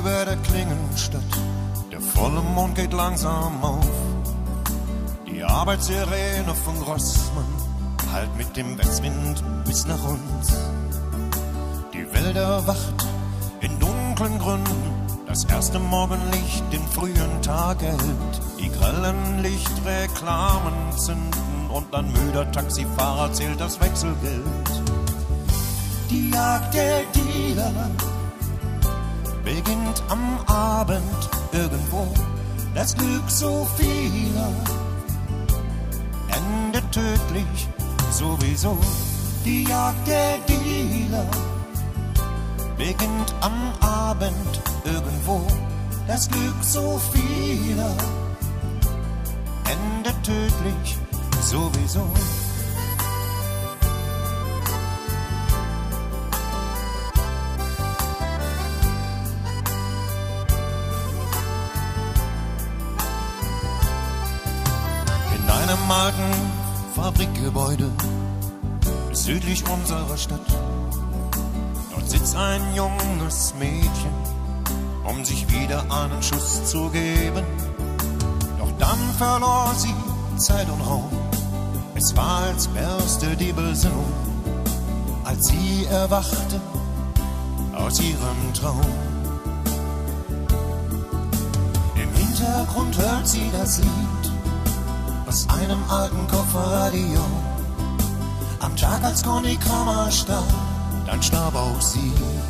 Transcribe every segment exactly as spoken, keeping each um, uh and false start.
über der Klingenstadt, der volle Mond geht langsam auf. Die Arbeitssirene von Rossmann hallt mit dem Westwind bis nach uns. Die Welt erwacht in dunklen Gründen, das erste Morgenlicht den frühen Tag erhält. Die grellen Lichtreklamen zünden und ein müder Taxifahrer zählt das Wechselgeld. Die Jagd der Dealer beginnt am Abend irgendwo. Das Glück so vieler endet tödlich sowieso. Die Jagd der Dealer beginnt am Abend irgendwo. Das Glück so vieler endet tödlich sowieso. In einem alten Fabrikgebäude südlich unserer Stadt, dort sitzt ein junges Mädchen, um sich wieder einen Schuss zu geben. Doch dann verlor sie Zeit und Raum. Es war, als berste die Besinnung, als sie erwachte aus ihrem Traum. Im Hintergrund hört sie das Lied aus einem alten Kofferradio. Am Tag, als Conny Kramer starb, dann starb auch sie.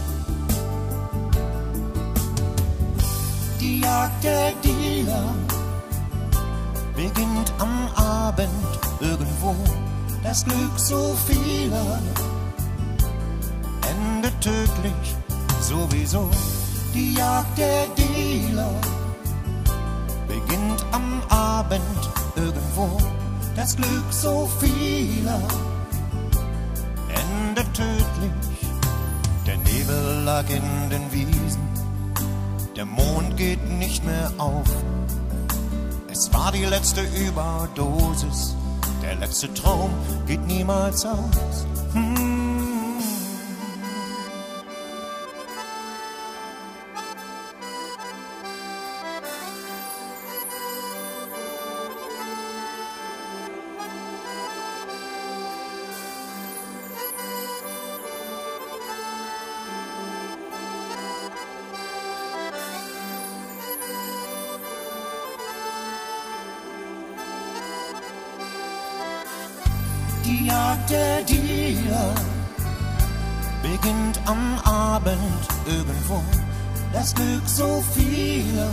Die Jagd der Dealer beginnt am Abend irgendwo. Das Glück so vieler endet tödlich sowieso. Die Jagd der Dealer beginnt am Abend irgendwo. Das Glück so vieler endet tödlich. Der Nebel lag in den Wiesen, der Mond geht nicht mehr auf. Es war die letzte Überdosis, der letzte Traum geht niemals aus. Hm. Die Jagd der Dealer beginnt am Abend irgendwo. Das Glück so vieler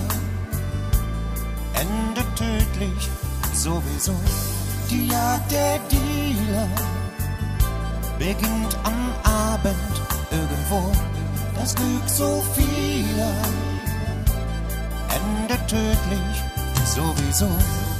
endet tödlich sowieso. Die Jagd der Dealer beginnt am Abend irgendwo. Das Glück so vieler endet tödlich sowieso.